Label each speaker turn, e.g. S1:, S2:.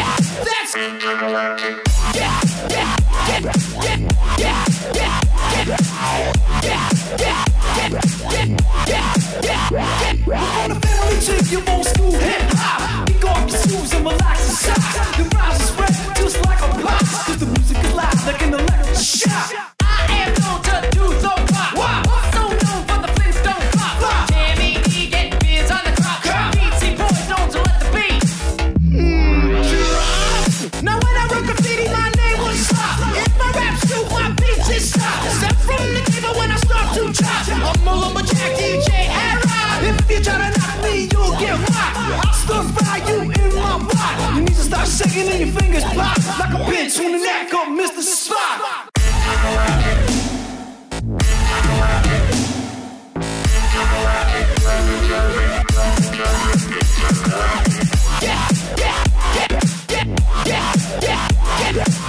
S1: You old school hip hop. Kick off your shoes and relax your socks. The rhymes are spread just like a pop. Cause the music is loud like an electric shock. I am known to do the pop. So known for the Flintstone pop. Jammy D get beers on the crop. Beastie boys known to let the beat drop. Now when I wrote graffiti, my name was Slop. If my rap shoot, my beats is stop. Step from the table when I start to drop. I'm a lumberjack DJ era. If you try to knock me, you'll get rocked. I'll stir fry you in my pot. You need to start shaking and your fingers pop like a bitch on the neck of Mr. Spot. Yeah.